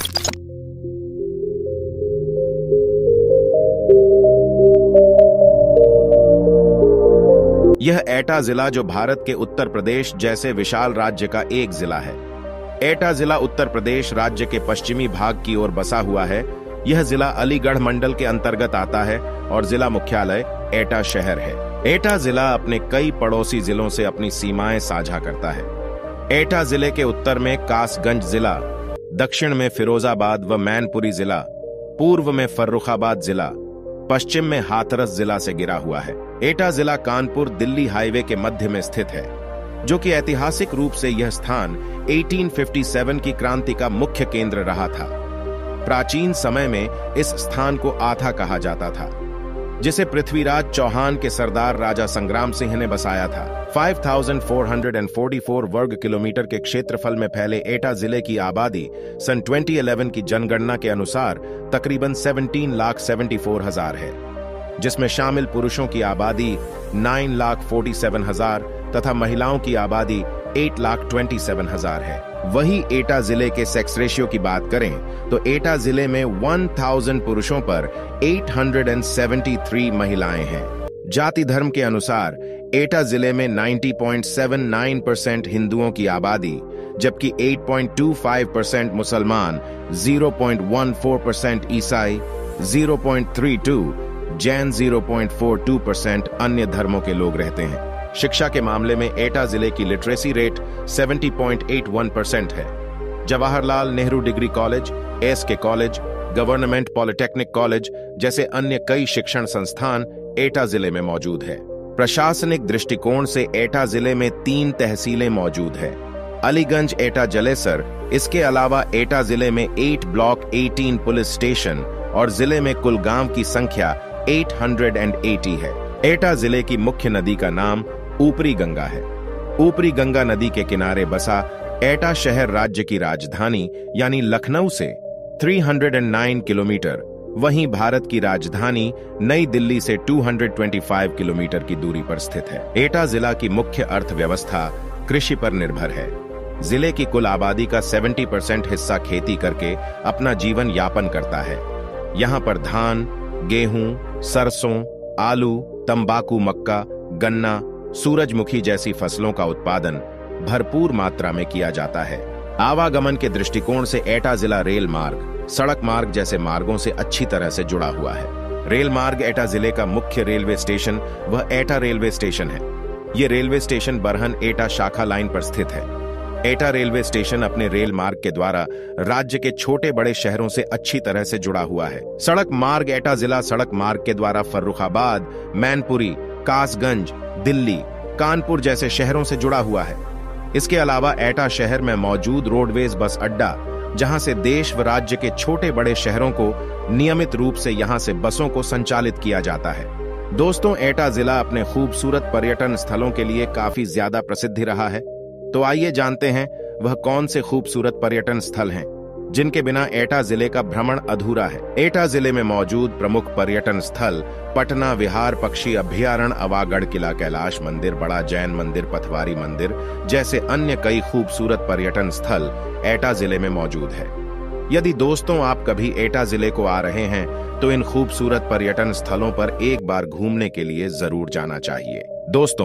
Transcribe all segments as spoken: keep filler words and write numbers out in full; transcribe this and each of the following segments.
यह एटा जिला जो भारत के उत्तर प्रदेश जैसे विशाल राज्य का एक जिला है। एटा जिला उत्तर प्रदेश राज्य के पश्चिमी भाग की ओर बसा हुआ है। यह जिला अलीगढ़ मंडल के अंतर्गत आता है और जिला मुख्यालय एटा शहर है। एटा जिला अपने कई पड़ोसी जिलों से अपनी सीमाएं साझा करता है। एटा जिले के उत्तर में कासगंज जिला, दक्षिण में फिरोजाबाद व मैनपुरी जिला, पूर्व में फर्रुखाबाद जिला, पश्चिम में हाथरस जिला से घिरा हुआ है। एटा जिला कानपुर दिल्ली हाईवे के मध्य में स्थित है, जो कि ऐतिहासिक रूप से यह स्थान अठारह सौ सत्तावन की क्रांति का मुख्य केंद्र रहा था। प्राचीन समय में इस स्थान को आथा कहा जाता था, जिसे पृथ्वीराज चौहान के सरदार राजा संग्राम सिंह ने बसाया था। पाँच हज़ार चार सौ चौवालीस वर्ग किलोमीटर के क्षेत्रफल में फैले एटा जिले की आबादी सन दो हज़ार ग्यारह की जनगणना के अनुसार तकरीबन सत्रह लाख चौहत्तर हजार है, जिसमें शामिल पुरुषों की आबादी नौ लाख सैंतालीस हजार तथा महिलाओं की आबादी आठ लाख सत्ताईस हजार है। वही एटा जिले के सेक्स रेशियो की बात करें तो एटा जिले में हज़ार पुरुषों पर आठ सौ तिहत्तर महिलाएं हैं। जाति धर्म के अनुसार एटा जिले में नब्बे पॉइंट सात नौ परसेंट हिंदुओं की आबादी, जबकि आठ पॉइंट दो पाँच परसेंट मुसलमान, शून्य पॉइंट एक चार परसेंट ईसाई, शून्य पॉइंट तीन दो जैन, शून्य पॉइंट चार दो परसेंट अन्य धर्मों के लोग रहते हैं। शिक्षा के मामले में एटा जिले की लिटरेसी रेट सत्तर पॉइंट इक्यासी परसेंट है। Jawaharlal Nehru degree college, S K college, government polytechnic college जैसे अन्य कई शिक्षण संस्थान एटा जिले में मौजूद है। प्रशासनिक दृष्टिकोण से एटा जिले में तीन तहसीलें मौजूद है, अलीगंज, एटा, जलेसर। इसके अलावा एटा जिले में आठ ब्लॉक अठारह पुलिस स्टेशन और जिले में कुल गांव की संख्या आठ सौ अस्सी है। एटा जिले की मुख्य नदी का नाम ऊपरी गंगा है। ऊपरी गंगा नदी के किनारे बसा एटा शहर राज्य की राजधानी यानी लखनऊ से तीन सौ नौ किलोमीटर, वहीं भारत की राजधानी नई दिल्ली से दो सौ पच्चीस किलोमीटर की दूरी पर स्थित है। एटा जिला की मुख्य अर्थव्यवस्था कृषि पर निर्भर है। जिले की कुल आबादी का सत्तर परसेंट हिस्सा खेती करके अपना जीवन यापन करता है। यहाँ पर धान, गेहूं, सरसों, आलू, तंबाकू, मक्का, गन्ना, सूरजमुखी जैसी फसलों का उत्पादन भरपूर मात्रा में किया जाता है। आवागमन के दृष्टिकोण से एटा जिला रेल मार्ग, सड़क मार्ग जैसे मार्गों से अच्छी तरह से जुड़ा हुआ है। रेल मार्ग एटा जिले का मुख्य रेलवे स्टेशन वह एटा रेलवे स्टेशन है। ये रेलवे स्टेशन बरहन एटा शाखा लाइन पर स्थित है। एटा रेलवे स्टेशन अपने रेल मार्ग के द्वारा राज्य के छोटे बड़े शहरों से अच्छी तरह से जुड़ा हुआ है। सड़क मार्ग एटा जिला सड़क मार्ग के द्वारा फर्रुखाबाद, मैनपुरी, कासगंज, दिल्ली, कानपुर जैसे शहरों से जुड़ा हुआ है। इसके अलावा एटा शहर में मौजूद रोडवेज बस अड्डा, जहां से देश व राज्य के छोटे बड़े शहरों को नियमित रूप से यहां से बसों को संचालित किया जाता है। दोस्तों, एटा जिला अपने खूबसूरत पर्यटन स्थलों के लिए काफी ज्यादा प्रसिद्धि रहा है। तो आइए जानते हैं वह कौन से खूबसूरत पर्यटन स्थल हैं जिनके बिना एटा जिले का भ्रमण अधूरा है। एटा जिले में मौजूद प्रमुख पर्यटन स्थल पटना विहार पक्षी अभ्यारण्य, अवागढ़ किला, कैलाश मंदिर, बड़ा जैन मंदिर, पथवारी मंदिर जैसे अन्य कई खूबसूरत पर्यटन स्थल एटा जिले में मौजूद है। यदि दोस्तों आप कभी एटा जिले को आ रहे हैं तो इन खूबसूरत पर्यटन स्थलों पर एक बार घूमने के लिए जरूर जाना चाहिए। दोस्तों,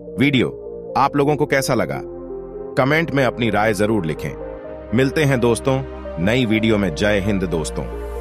वीडियो आप लोगों को कैसा लगा? कमेंट में अपनी राय जरूर लिखें। मिलते हैं दोस्तों नई वीडियो में। जय हिंद दोस्तों।